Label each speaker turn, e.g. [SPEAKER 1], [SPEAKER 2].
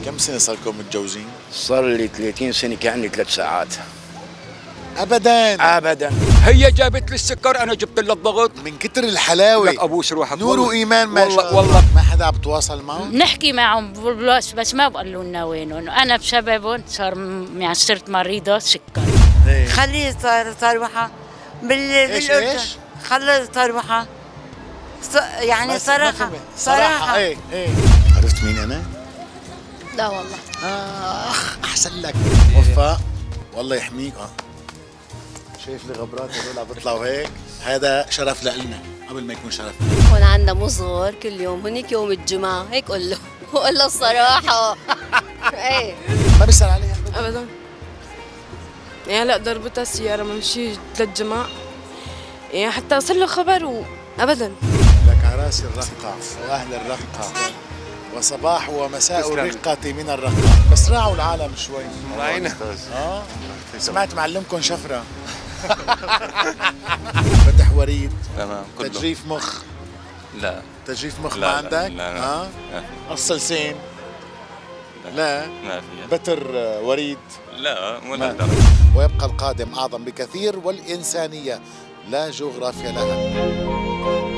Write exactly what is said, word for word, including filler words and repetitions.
[SPEAKER 1] كم سنة صار لكم متجوزين؟
[SPEAKER 2] صار لي ثلاثين سنة كأني ثلاث ساعات.
[SPEAKER 1] ابدا
[SPEAKER 2] ابدا. هي جابت لي السكر، انا جبت لها الضغط.
[SPEAKER 1] من كتر الحلاوة
[SPEAKER 2] لك ابوس روحك.
[SPEAKER 1] نور وايمان ما
[SPEAKER 2] والله
[SPEAKER 1] شاء الله.
[SPEAKER 2] والله
[SPEAKER 1] ما حدا عم بتواصل معهم؟
[SPEAKER 3] نحكي معهم بس بس ما بقولوا لنا وينهم، انا بسببهم صار يعني صرت مريضة سكر.
[SPEAKER 1] إيه.
[SPEAKER 4] خليه صار صاروحة بال
[SPEAKER 1] إيش
[SPEAKER 4] بالأردن.
[SPEAKER 1] إيش؟
[SPEAKER 4] خليه صاروحة ص... يعني
[SPEAKER 1] بس ما
[SPEAKER 4] صراحة
[SPEAKER 1] فهمت. صراحة ايه ايه. عرفت مين انا؟
[SPEAKER 3] لا والله.
[SPEAKER 1] اخ احسن لك. وفاء والله يحميك. اه شايف الغبرات هذول عم بيطلعوا هيك؟ هذا شرف لنا قبل ما يكون شرف لنا.
[SPEAKER 5] هون عندنا مصغر كل يوم، هنيك يوم الجمعة، هيك قول له قول له الصراحة. ايه
[SPEAKER 1] ما بيسأل عليها
[SPEAKER 6] ابدا. يعني هلا ضربتها السيارة من شي ثلاث جماع، يعني حتى وصل له خبر وابدا.
[SPEAKER 1] لك على راسي الرقة واهل الرقة، وصباح ومساء الرقة من الرقة. بس راعوا العالم شوي.
[SPEAKER 7] راعينا.
[SPEAKER 1] اه سمعت معلمكم شفرة. فتح وريد.
[SPEAKER 7] تمام كله.
[SPEAKER 1] تجريف مخ.
[SPEAKER 7] لا
[SPEAKER 1] تجريف مخ
[SPEAKER 7] لا
[SPEAKER 1] ما
[SPEAKER 7] لا
[SPEAKER 1] عندك؟
[SPEAKER 7] لا لا.
[SPEAKER 1] اه قص لسان. لا
[SPEAKER 7] ما في.
[SPEAKER 1] بتر وريد.
[SPEAKER 7] لا
[SPEAKER 1] ما.
[SPEAKER 7] ولا درجة.
[SPEAKER 1] ويبقى القادم أعظم بكثير والإنسانية لا جغرافيا لها.